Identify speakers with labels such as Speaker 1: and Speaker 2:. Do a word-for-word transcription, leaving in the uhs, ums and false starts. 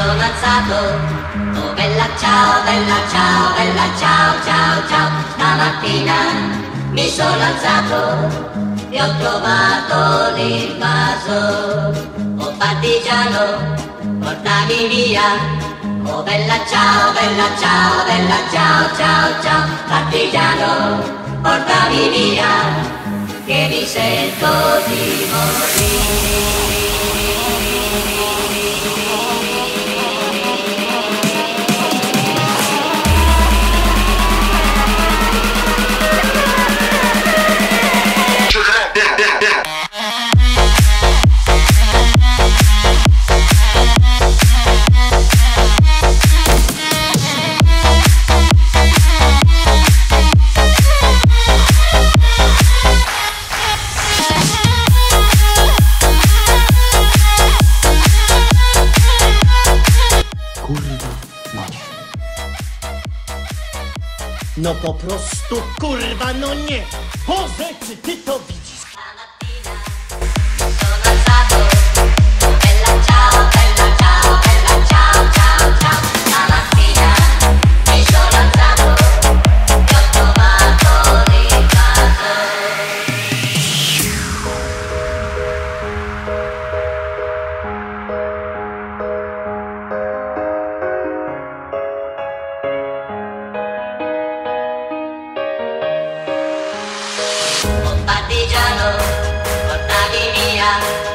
Speaker 1: sono alzato, oh bella ciao, bella ciao, bella ciao, ciao, ciao. Stamattina mi sono alzato e ho trovato l'invaso. Oh partigiano, portami via. Oh bella ciao, bella ciao, bella ciao, ciao, ciao. Partigiano, portami via, che mi sento di morire.
Speaker 2: No po prostu kurwa no nie, Boże czy ty to widzisz?
Speaker 1: Partigiano, portami via.